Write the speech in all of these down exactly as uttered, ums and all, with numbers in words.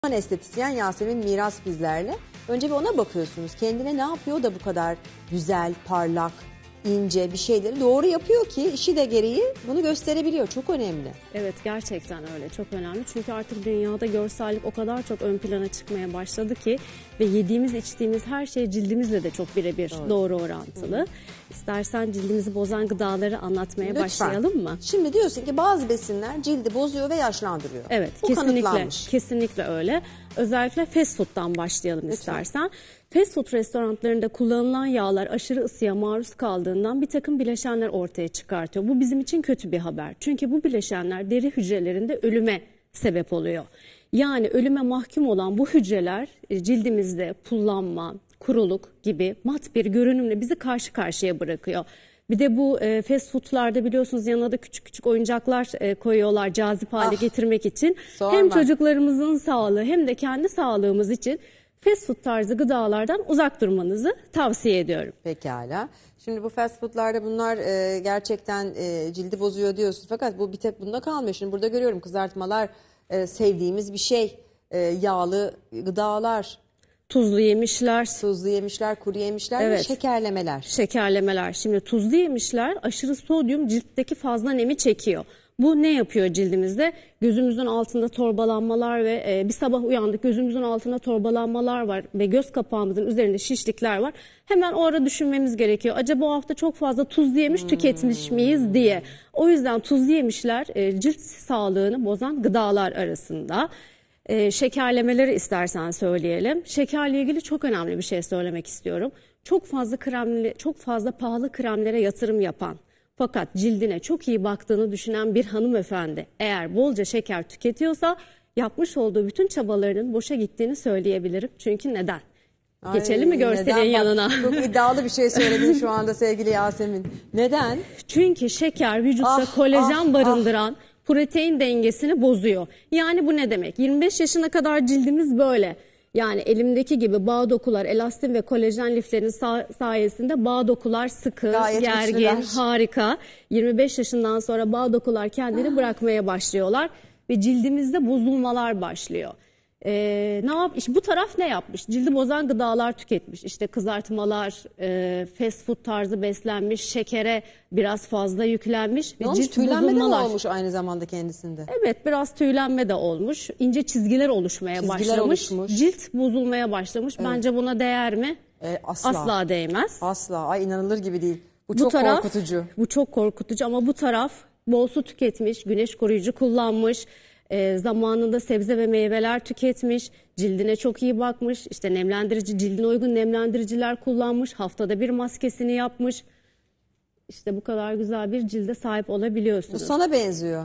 Estetisyen Yasemin Miras bizlerle. Önce bir ona bakıyorsunuz. Kendine ne yapıyor da bu kadar güzel, parlak, ince bir şeyleri doğru yapıyor ki işi de gereği bunu gösterebiliyor. Çok önemli. Evet, gerçekten öyle. Çok önemli. Çünkü artık dünyada görsellik o kadar çok ön plana çıkmaya başladı ki ve yediğimiz, içtiğimiz her şey cildimizle de çok birebir doğru. doğru orantılı. Hı. İstersen cildimizi bozan gıdaları anlatmaya Lütfen. başlayalım mı? Şimdi diyorsun ki bazı besinler cildi bozuyor ve yaşlandırıyor. Evet, Bu kesinlikle kesinlikle öyle. Özellikle fast food'dan başlayalım Lütfen. istersen. Fast food restoranlarında kullanılan yağlar aşırı ısıya maruz kaldığından bir takım bileşenler ortaya çıkartıyor. Bu bizim için kötü bir haber. Çünkü bu bileşenler deri hücrelerinde ölüme sebep oluyor. Yani ölüme mahkum olan bu hücreler cildimizde pullanma, kuruluk gibi mat bir görünümle bizi karşı karşıya bırakıyor. Bir de bu e, fast food'larda biliyorsunuz yanına da küçük küçük oyuncaklar e, koyuyorlar cazip hale ah, getirmek için. Sorma. Hem çocuklarımızın sağlığı hem de kendi sağlığımız için fast food tarzı gıdalardan uzak durmanızı tavsiye ediyorum. Pekala. Şimdi bu fast food'larda bunlar e, gerçekten e, cildi bozuyor diyorsun. Fakat bu bir tek bunda kalmıyor. Şimdi burada görüyorum kızartmalar e, sevdiğimiz bir şey. E, yağlı gıdalar. Tuzlu yemişler. Tuzlu yemişler, kuru yemişler evet. ve şekerlemeler. Şekerlemeler. Şimdi tuzlu yemişler aşırı sodyum ciltteki fazla nemi çekiyor. Bu ne yapıyor cildimizde? Gözümüzün altında torbalanmalar ve e, bir sabah uyandık gözümüzün altında torbalanmalar var ve göz kapağımızın üzerinde şişlikler var. Hemen o ara düşünmemiz gerekiyor. Acaba o hafta çok fazla tuzlu yemiş hmm. tüketmiş miyiz diye. O yüzden tuzlu yemişler e, cilt sağlığını bozan gıdalar arasında. E, şekerlemeleri istersen söyleyelim. Şekerle ilgili çok önemli bir şey söylemek istiyorum. Çok fazla kremli, çok fazla pahalı kremlere yatırım yapan fakat cildine çok iyi baktığını düşünen bir hanımefendi eğer bolca şeker tüketiyorsa yapmış olduğu bütün çabalarının boşa gittiğini söyleyebilirim. Çünkü neden? Ay, Geçelim mi görselin yanına? Bak, çok iddialı bir şey söyledin şu anda sevgili Yasemin. Neden? Çünkü şeker vücutta ah, kolajen ah, barındıran ah. protein dengesini bozuyor. Yani bu ne demek? yirmi beş yaşına kadar cildimiz böyle. Yani elimdeki gibi bağ dokular, elastin ve kolajen liflerinin sayesinde bağ dokular sıkı, Gayet gergin, güçlüler. harika. yirmi beş yaşından sonra bağ dokular kendini bırakmaya başlıyorlar ve cildimizde bozulmalar başlıyor. Ee, ne yap? İşte bu taraf ne yapmış? Cildi bozan gıdalar tüketmiş. İşte kızartmalar, e, fast food tarzı beslenmiş, şekere biraz fazla yüklenmiş ve ne cilt tüylenme bozulmalar. de mi olmuş aynı zamanda kendisinde? Evet, biraz tüylenme de olmuş. İnce çizgiler oluşmaya çizgiler başlamış. Oluşmuş. Cilt bozulmaya başlamış. Evet. Bence buna değer mi? E, asla. Asla değmez. Asla. Ay inanılır gibi değil. Bu, bu çok taraf, korkutucu. Bu çok korkutucu ama bu taraf bol su tüketmiş, güneş koruyucu kullanmış. E, zamanında sebze ve meyveler tüketmiş, cildine çok iyi bakmış, işte nemlendirici, cildine uygun nemlendiriciler kullanmış, haftada bir maskesini yapmış. İşte bu kadar güzel bir cilde sahip olabiliyorsunuz. Bu sana benziyor.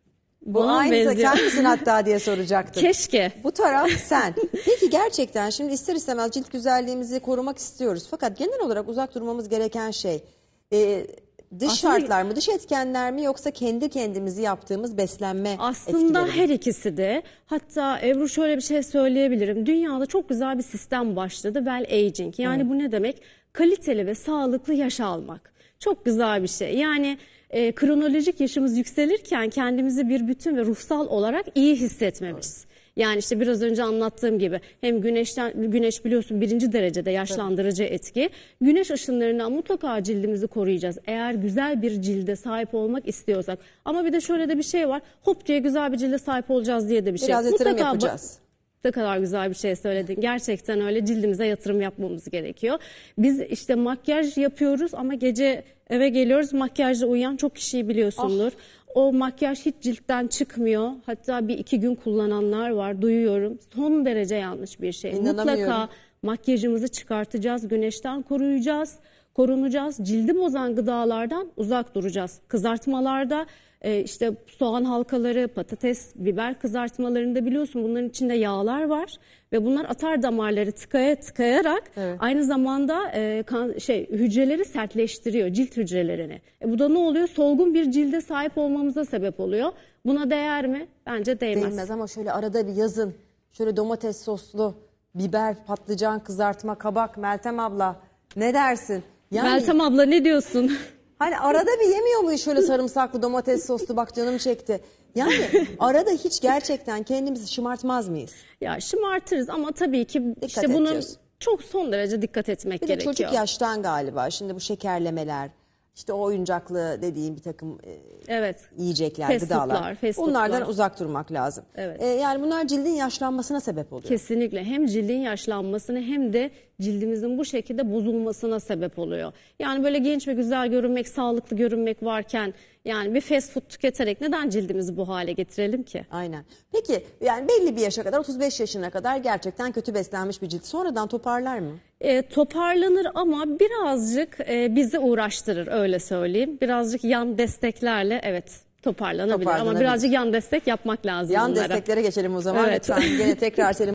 Bu Bana aynı benziyor. Sen misin hatta diye soracaktım. Keşke. Bu taraf sen. Peki gerçekten şimdi ister istemez cilt güzelliğimizi korumak istiyoruz. Fakat genel olarak uzak durmamız gereken şey... E, Dış aslında, şartlar mı, dış etkenler mi yoksa kendi kendimizi yaptığımız beslenme aslında etkileri mi? Her ikisi de. Hatta Ebru şöyle bir şey söyleyebilirim. Dünyada çok güzel bir sistem başladı. Well aging. Yani evet. bu ne demek? Kaliteli ve sağlıklı yaş almak. Çok güzel bir şey. Yani e, kronolojik yaşımız yükselirken kendimizi bir bütün ve ruhsal olarak iyi hissetmemiz. Evet. Yani işte biraz önce anlattığım gibi hem güneşten güneş biliyorsun birinci derecede yaşlandırıcı evet. etki. Güneş ışınlarından mutlaka cildimizi koruyacağız. Eğer güzel bir cilde sahip olmak istiyorsak. Ama bir de şöyle de bir şey var. Hop diye güzel bir cilde sahip olacağız diye de bir şey. Biraz yatırım mutlaka yapacağız. Ne kadar güzel bir şey söyledin. Gerçekten öyle cildimize yatırım yapmamız gerekiyor. Biz işte makyaj yapıyoruz ama gece eve geliyoruz makyajla uyuyan çok kişiyi biliyorsundur. Ah. O makyaj hiç ciltten çıkmıyor. Hatta bir iki gün kullananlar var duyuyorum. Son derece yanlış bir şey. Mutlaka makyajımızı çıkartacağız, güneşten koruyacağız, korunacağız. Cildi bozan gıdalardan uzak duracağız. Kızartmalarda e, işte soğan halkaları, patates, biber kızartmalarında biliyorsun bunların içinde yağlar var. Ve bunlar atar damarları tıkaya tıkayarak evet. aynı zamanda e, kan, şey hücreleri sertleştiriyor, cilt hücrelerini. E, bu da ne oluyor? Solgun bir cilde sahip olmamıza sebep oluyor. Buna değer mi? Bence değmez. Değmez ama şöyle arada bir yazın, şöyle domates soslu, biber, patlıcan, kızartma, kabak, Meltem abla ne dersin? Yani, Meltem abla ne diyorsun? Hani arada bir yemiyor muyuz şöyle sarımsaklı domates soslu, bak canım çekti. Yani arada hiç gerçekten kendimizi şımartmaz mıyız? Ya şımartırız ama tabii ki Dikkat işte bunun ediyoruz. çok son derece dikkat etmek Bir de gerekiyor. çocuk yaştan galiba şimdi bu şekerlemeler, işte o oyuncaklı dediğim bir takım e, Evet. yiyecekler, Fast gıdalar. foodlar, fast Bunlardan foodlar. uzak durmak lazım. Evet. E, yani bunlar cildin yaşlanmasına sebep oluyor. Kesinlikle hem cildin yaşlanmasını hem de cildimizin bu şekilde bozulmasına sebep oluyor. Yani böyle genç ve güzel görünmek, sağlıklı görünmek varken yani bir fast food tüketerek neden cildimizi bu hale getirelim ki? Aynen. Peki yani belli bir yaşa kadar, otuz beş yaşına kadar gerçekten kötü beslenmiş bir cilt sonradan toparlar mı? E, toparlanır ama birazcık e, bizi uğraştırır, öyle söyleyeyim. Birazcık yan desteklerle evet toparlanabilir, Toparlanabilir. ama birazcık yan destek yapmak lazım Yan onlara. desteklere geçelim o zaman. Evet. Lütfen gene tekrar senin